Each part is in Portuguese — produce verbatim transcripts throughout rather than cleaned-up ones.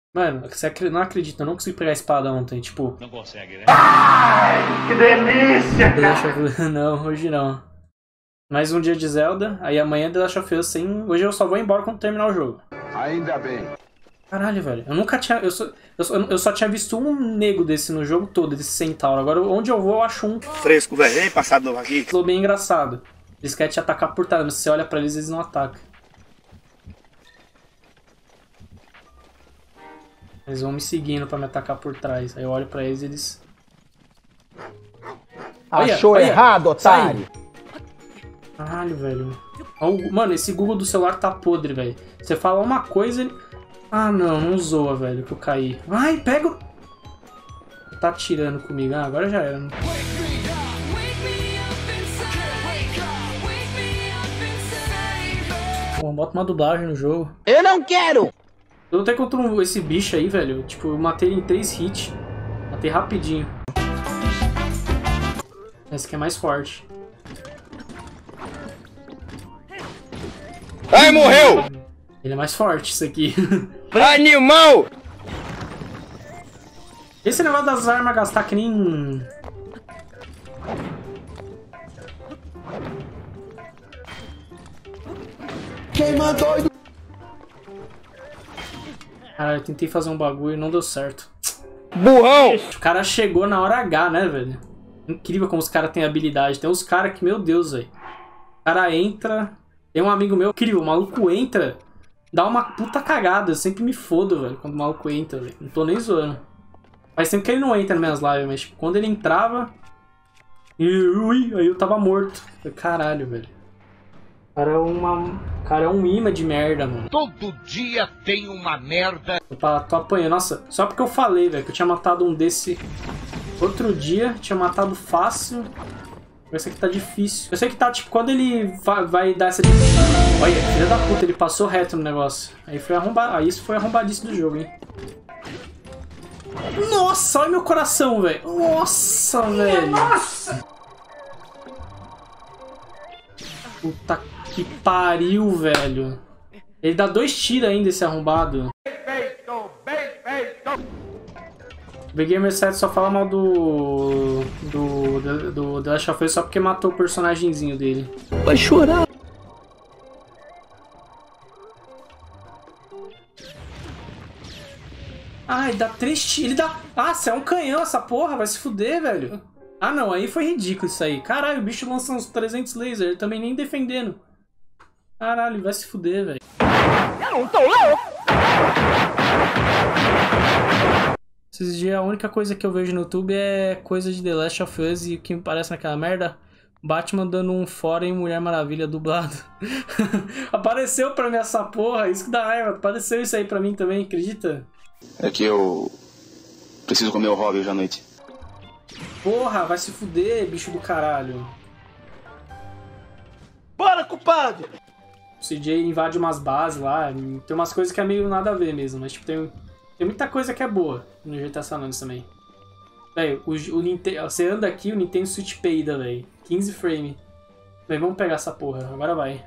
Mano, você não acredita, eu não consegui pegar a espada ontem, tipo... Não consegue, né? Ai, que delícia, cara! Deixa eu... Não, hoje não. Mais um dia de Zelda, aí amanhã The Last of Us sem... Hoje eu só vou embora quando terminar o jogo. Ainda bem. Caralho, velho. Eu nunca tinha... Eu só, eu só, eu só tinha visto um nego desse no jogo todo, desse centauro. Agora, onde eu vou, eu acho um... Fresco, velho. Vem passado novo aqui. Ficou bem engraçado. Eles querem te atacar por trás, mas se você olha pra eles, eles não atacam. Eles vão me seguindo pra me atacar por trás. Aí eu olho pra eles e eles... Achou olha, errado, olha, otário! Caralho, velho. Mano, esse Google do celular tá podre, velho. Você fala uma coisa... Ele... Ah, não, não zoa, velho, que eu caí. Ai, pega o... Tá atirando comigo. Ah, agora já era. Né? Bom, bota uma dublagem no jogo. Eu não quero! Eu lutei contra um, esse bicho aí, velho. Tipo, eu matei ele em três hits. Matei rapidinho. Esse aqui é mais forte. Ai, morreu! Ele é mais forte, isso aqui. Animal! Esse negócio das armas gastar que nem... Quem mandou? Cara, eu tentei fazer um bagulho e não deu certo. Burrão! O cara chegou na hora H, né, velho? Incrível como os caras têm habilidade. Tem uns caras que, meu Deus, velho. O cara entra... Tem um amigo meu, incrível, o maluco entra, dá uma puta cagada. Eu sempre me fodo, velho, quando o maluco entra, velho. Não tô nem zoando. Faz tempo que ele não entra nas minhas lives, mas tipo, quando ele entrava... E, ui, aí eu tava morto. Caralho, velho. O cara é uma... O cara é um imã de merda, mano. Todo dia tem uma merda. Eu tô apanhando. Nossa, só porque eu falei, velho, que eu tinha matado um desse outro dia. Tinha matado fácil. Esse aqui tá difícil. Eu sei que tá, tipo, quando ele vai, vai dar essa... Olha, filha da puta, ele passou reto no negócio. Aí foi arrombar... Aí isso foi arrombadice do jogo, hein. Nossa, olha meu coração, velho. Nossa, velho. Nossa. Puta que pariu, velho. Ele dá dois tiros ainda, esse arrombado. Bem feito, bem feito. O Big Gamer sete só fala mal do... Do... Do, do The Last of Us só porque matou o personagemzinho dele. Vai chorar. Ah, ele dá três tiros. Ele dá... Ah, você é um canhão essa porra. Vai se fuder, velho. Ah, não. Aí foi ridículo isso aí. Caralho, o bicho lança uns trezentos lasers. Ele também nem defendendo. Caralho, vai se fuder, velho. Eu não tô louco! Esses dias a única coisa que eu vejo no YouTube é coisa de The Last of Us e o que me parece naquela merda... Batman dando um fora em Mulher Maravilha dublado. Apareceu pra mim essa porra. Isso que dá raiva. Apareceu isso aí pra mim também, acredita? É que eu preciso comer o hobby hoje à noite. Porra, vai se fuder, bicho do caralho. Bora, culpado! O C J invade umas bases lá. Tem umas coisas que é meio nada a ver mesmo. Mas tipo, tem, tem muita coisa que é boa no G T A San Andreas também. Velho, o, o Nintendo, você anda aqui, o Nintendo Switch peida, velho. quinze frame. Velho, vamos pegar essa porra. Agora vai.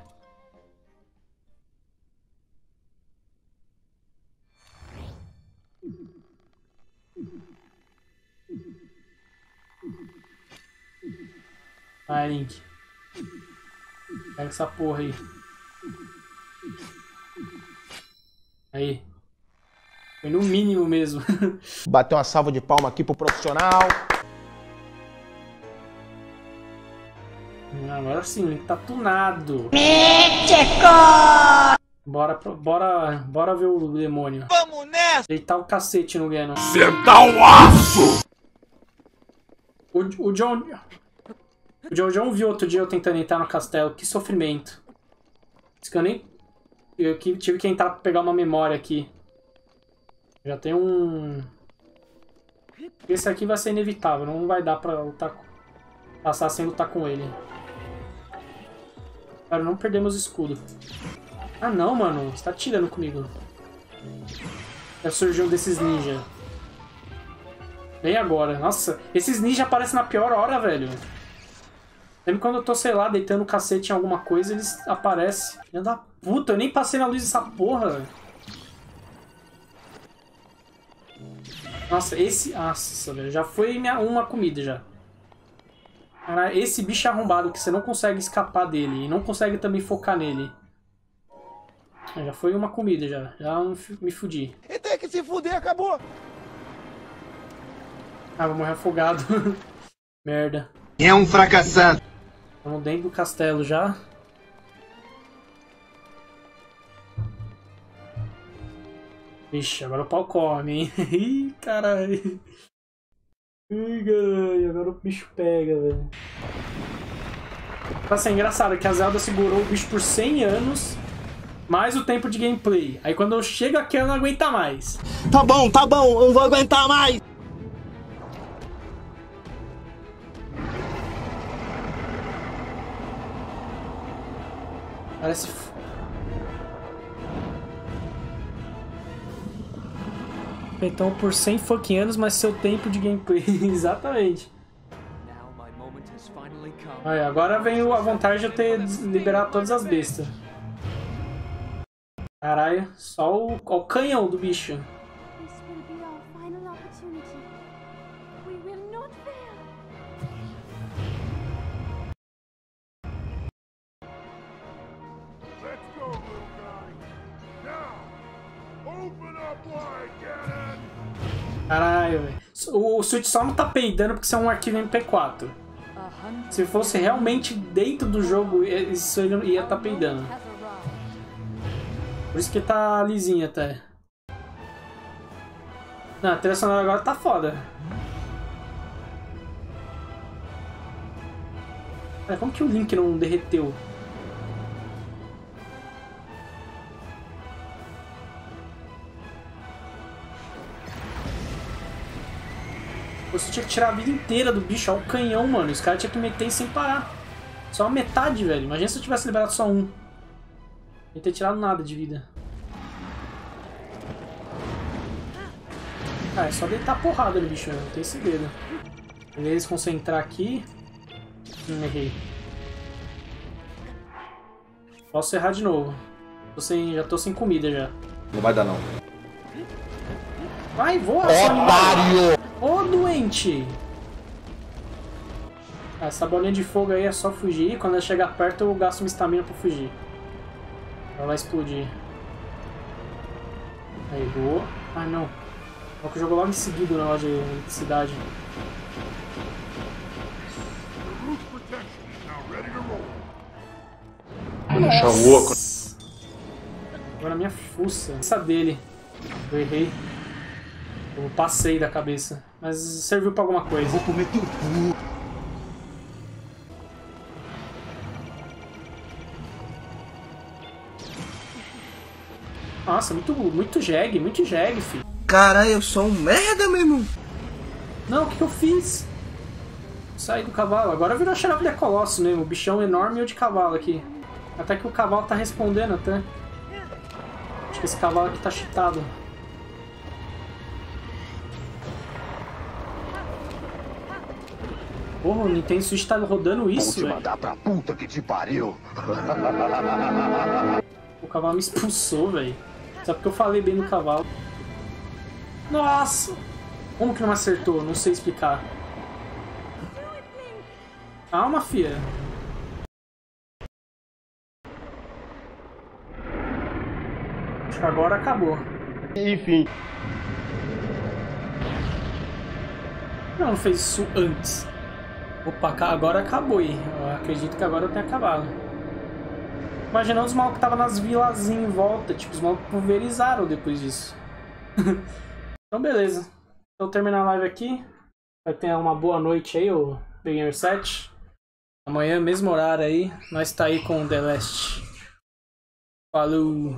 Vai, Link. Pega essa porra aí. Aí. Foi no mínimo mesmo. Bateu uma salva de palma aqui pro profissional. Agora sim, o Link tá tunado. Bora, bora, bora ver o demônio. Vamos nessa! Deitar o cacete no Ganon. Sentar o aço! O, o John... O John John viu outro dia eu tentando entrar no castelo. Que sofrimento. Isso que eu nem... Eu tive que entrar pra pegar uma memória aqui. Já tem um... Esse aqui vai ser inevitável. Não vai dar pra lutar... Passar sem lutar com ele. Cara, não perdemos o escudo. Ah não, mano. Você tá tirando comigo. Já surgiu um desses ninja. Vem agora. Nossa, esses ninja aparecem na pior hora, velho. Sempre quando eu tô, sei lá, deitando o cacete em alguma coisa, eles aparecem. Filha da puta, eu nem passei na luz dessa porra, velho. Nossa, esse... Nossa, velho. Já foi minha, uma comida já. Cara, esse bicho arrombado que você não consegue escapar dele. E não consegue também focar nele. Já foi uma comida já. Já me fudi. E tem que se fuder, acabou. Ah, vou morrer afogado. Merda. É um fracassado. Estamos dentro do castelo já. Vixe, agora o pau come, hein? Ih, caralho. Ih, caralho, agora o bicho pega, velho. Tá sendo engraçado que a Zelda segurou o bicho por cem anos, mais o tempo de gameplay. Aí quando eu chego aqui, ela não aguenta mais. Tá bom, tá bom, eu não vou aguentar mais. Parece... Então por cem fucking anos, mas seu tempo de gameplay. Exatamente. Aí, agora vem a vontade de eu ter liberado todas as bestas. Caralho, só o, o canhão do bicho. Caralho, velho. O Switch só não tá peidando porque isso é um arquivo M P quatro. Se fosse realmente dentro do jogo, isso ia estar tá peidando. Por isso que tá lisinho até. Não, a trilha sonora agora tá foda. Cara, como que o Link não derreteu? Você tinha que tirar a vida inteira do bicho, olha o canhão, mano. Os caras tinham que meter sem parar. Só metade, velho. Imagina se eu tivesse liberado só um. Não ia ter tirado nada de vida. Ah, é só deitar porrada no bicho, não tem segredo. Beleza, concentrar aqui. Hum, errei. Posso errar de novo. Tô sem, já tô sem comida já. Não vai dar não. Vai, voa, seu animal! Ô, doente! Essa bolinha de fogo aí é só fugir. Quando ela chegar perto, eu gasto uma estamina pra fugir. Ela vai explodir. Aí, boa. Ah, não. É que jogou logo em seguida na loja de eletricidade. Nossa! Agora a minha fuça. Essa dele. Eu errei. Eu passei da cabeça. Mas serviu pra alguma coisa. Vou comer teu cu. Nossa, muito, muito jegue, muito jegue, filho. Caralho, eu sou um merda, meu irmão. Não, o que, que eu fiz? Saí do cavalo. Agora virou Xerath de Colosso mesmo. O bichão enorme e o de cavalo aqui. Até que o cavalo tá respondendo até. Acho que esse cavalo aqui tá cheatado. Porra, o Nintendo Switch tá rodando isso, velho. Vou te mandar pra puta que te pariu. O cavalo me expulsou, velho. Só porque eu falei bem do cavalo. Nossa! Como que não me acertou? Não sei explicar. Calma, fia. Acho que agora acabou. Enfim. Não, não fez isso antes. Opa, agora acabou aí. Eu acredito que agora eu tenho acabado. Imaginando os malucos que estavam nas vilazinhas em volta. Tipo, os malucos pulverizaram depois disso. Então, beleza. Então, terminar a live aqui. Vai ter uma boa noite aí, o Big Gamer sete. Amanhã, mesmo horário aí, nós tá aí com o The Last. Falou!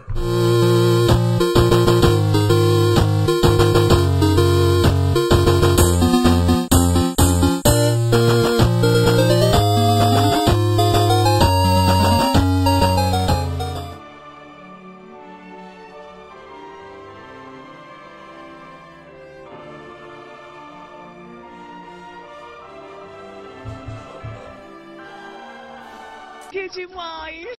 Que demais!